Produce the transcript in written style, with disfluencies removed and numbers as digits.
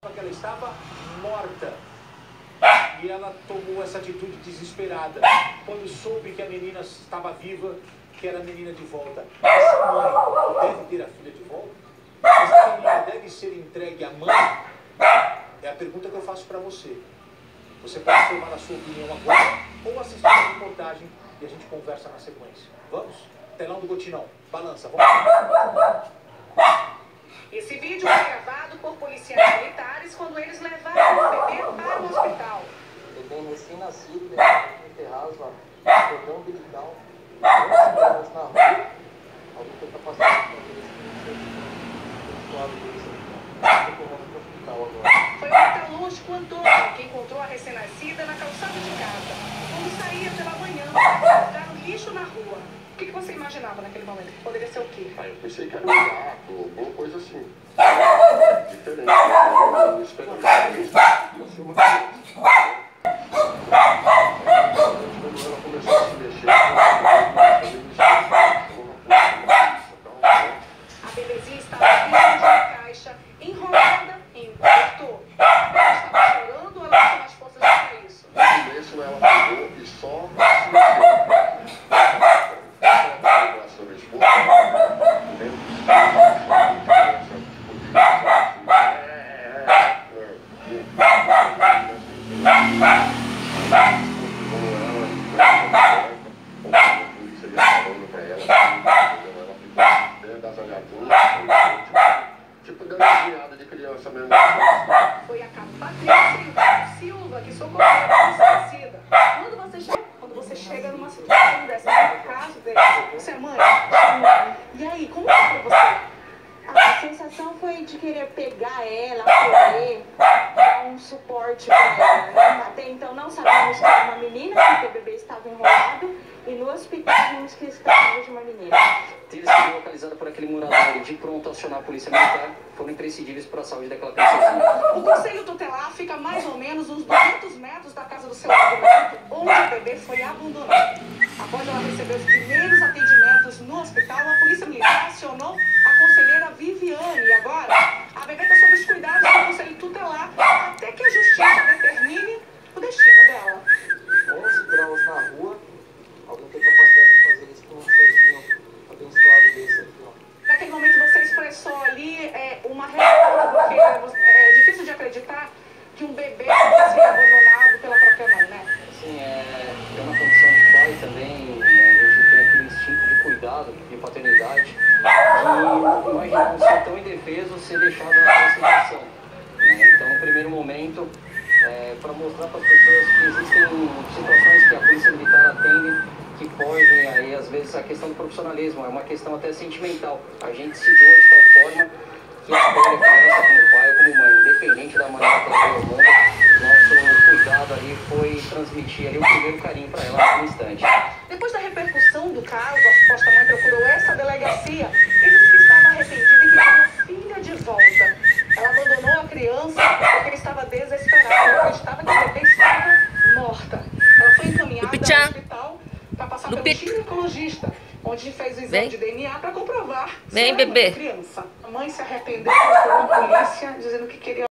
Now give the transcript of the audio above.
que ela estava morta. E ela tomou essa atitude desesperada. Quando soube que a menina estava viva, que era a menina de volta. Essa mãe deve ter a filha de volta? Essa menina deve ser entregue à mãe? É a pergunta que eu faço para você. Você pode formar a sua opinião agora ou assistir a reportagem e a gente conversa na sequência. Vamos? Telão do Gotinão. Balança, vamos lá. Esse vídeo foi gravado por policiais militares quando eles levaram o bebê para o hospital. O bebê recém-nascido, enterrado lá, cordão umbilical, 11 graus na rua. Alguém que está passando por Foi o metalúrgico Antônio que encontrou a recém-nascida na calçada de casa, quando saía pela manhã para jogar o lixo na rua. O que você imaginava naquele momento? Poderia ser o quê? Eu pensei que era um gato, alguma coisa assim. Diferente. Eu não esperava isso. Quando ela começou a se mexer, a bebezinha estava dentro de uma caixa, enrolada em um cobertor. Ela estava chorando ou ela tinha mais forças para isso? no começo ela pegou e só se mexeu. Foi a Patrícia Silva que socorreu a recém-nascida. Quando você chega numa situação dessa, no caso dele, você é mãe? E aí, como foi pra você? A sensação foi de querer pegar ela, acolher, dar um suporte para ela, né? Até então não sabíamos que era uma menina, porque o bebê estava enrolado, e no hospital vimos que se tratava de uma menina. Ter sido localizada por aquele morador e de pronto acionar a polícia militar foram imprescindíveis para a saúde daquela princesinha. O conselho tutelar fica mais ou menos uns 200 metros da casa do seu argumento, onde o bebê foi abandonado. Após ela receber os primeiros atendimentos no hospital, a polícia militar acionou a conselheira Viviane. E agora, a bebê está sob os cuidados do conselho tutelar até que a justiça determine o destino dela. 11 graus na rua, alguém tem capacidade de fazer isso com um serzinho abençoado desse aqui, ó. Naquele momento você expressou ali uma revolta, porque é difícil de acreditar que um bebê fosse abandonado pela própria mãe, né? Assim, eu na condição de pai também, a gente tem aquele instinto de cuidado, de paternidade, e imagina um ser tão indefeso ser deixado nessa situação. Então, no primeiro momento, para mostrar para as pessoas que existem situações que a polícia militar atende, que fogem aí, às vezes, a questão do profissionalismo, é uma questão até sentimental. A gente se doa de tal forma que escolhe a criança como pai ou como mãe, independente da maneira que ela veio ao mundo. Nosso cuidado ali foi transmitir ali o primeiro carinho para ela naquele instante. Depois da repercussão do caso, a suposta mãe procurou essa delegacia e disse que estava arrependida e que queria a filha de volta. Ela abandonou a criança porque estava desesperada. Ela acreditava que a bebê estava morta. Ela foi encaminhada ao hospital para passar pelo ginecologista, onde fez o exame de DNA para comprovar se era uma criança. A mãe se arrependeu, procurou a polícia, dizendo que queria